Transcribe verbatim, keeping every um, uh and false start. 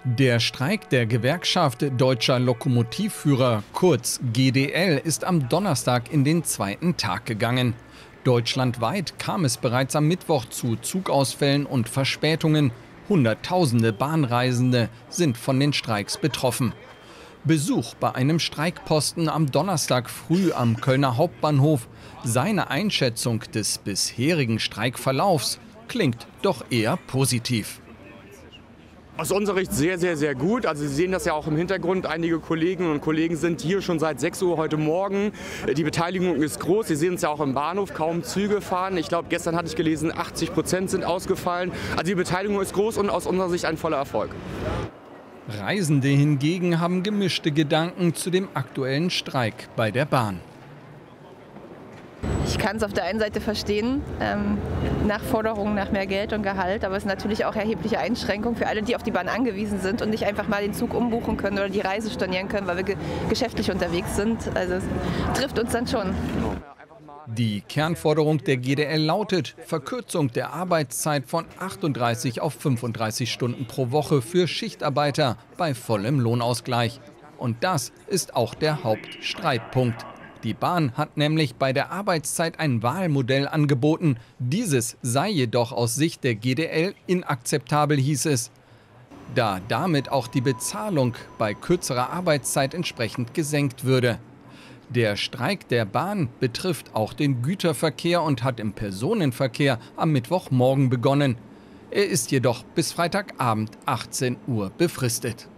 Der Streik der Gewerkschaft Deutscher Lokomotivführer, kurz G D L, ist am Donnerstag in den zweiten Tag gegangen. Deutschlandweit kam es bereits am Mittwoch zu Zugausfällen und Verspätungen. Hunderttausende Bahnreisende sind von den Streiks betroffen. Besuch bei einem Streikposten am Donnerstag früh am Kölner Hauptbahnhof. Seine Einschätzung des bisherigen Streikverlaufs klingt doch eher positiv. Aus unserer Sicht sehr, sehr, sehr gut. Also Sie sehen das ja auch im Hintergrund. Einige Kolleginnen und Kollegen sind hier schon seit sechs Uhr heute Morgen. Die Beteiligung ist groß. Sie sehen es ja auch im Bahnhof, kaum Züge fahren. Ich glaube, gestern hatte ich gelesen, achtzig Prozent sind ausgefallen. Also die Beteiligung ist groß und aus unserer Sicht ein voller Erfolg. Reisende hingegen haben gemischte Gedanken zu dem aktuellen Streik bei der Bahn. Ich kann es auf der einen Seite verstehen, ähm, nach Forderungen nach mehr Geld und Gehalt, aber es ist natürlich auch erhebliche Einschränkungen für alle, die auf die Bahn angewiesen sind und nicht einfach mal den Zug umbuchen können oder die Reise stornieren können, weil wir ge geschäftlich unterwegs sind. Also es trifft uns dann schon. Die Kernforderung der G D L lautet Verkürzung der Arbeitszeit von achtunddreißig auf fünfunddreißig Stunden pro Woche für Schichtarbeiter bei vollem Lohnausgleich. Und das ist auch der Hauptstreitpunkt. Die Bahn hat nämlich bei der Arbeitszeit ein Wahlmodell angeboten. Dieses sei jedoch aus Sicht der G D L inakzeptabel, hieß es, da damit auch die Bezahlung bei kürzerer Arbeitszeit entsprechend gesenkt würde. Der Streik der Bahn betrifft auch den Güterverkehr und hat im Personenverkehr am Mittwochmorgen begonnen. Er ist jedoch bis Freitagabend achtzehn Uhr befristet.